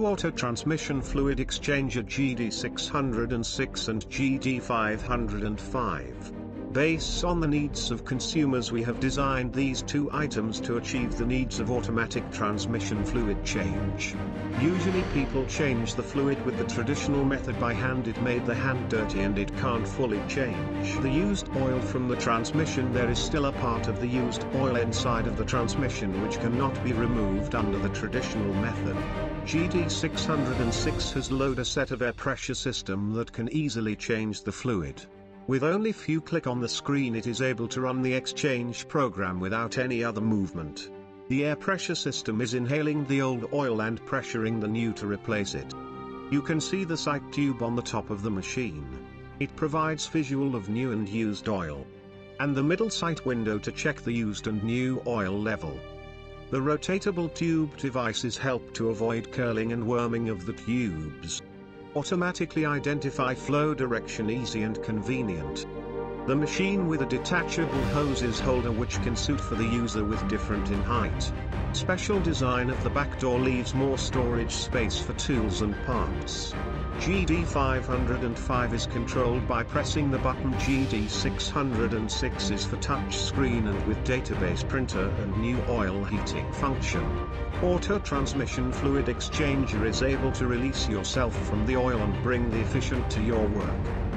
auto transmission fluid exchanger GD-606 and GD-505. Based on the needs of consumers, we have designed these two items to achieve the needs of automatic transmission fluid change. Usually people change the fluid with the traditional method by hand. It made the hand dirty and it can't fully change the used oil from the transmission. There is still a part of the used oil inside of the transmission which cannot be removed under the traditional method. GD-606 has loaded a set of air pressure system that can easily change the fluid. With only few click on the screen, it is able to run the exchange program without any other movement. The air pressure system is inhaling the old oil and pressuring the new to replace it. You can see the sight tube on the top of the machine. It provides visual of new and used oil. And the middle sight window to check the used and new oil level. The rotatable tube devices help to avoid curling and worming of the tubes. Automatically identify flow direction, easy and convenient. The machine with a detachable hoses holder which can suit for the user with different in height. Special design of the back door leaves more storage space for tools and parts. GD-505 is controlled by pressing the button. GD-606 is for touch screen and with database printer and new oil heating function. Auto transmission fluid exchanger is able to release yourself from the oil and bring the efficient to your work.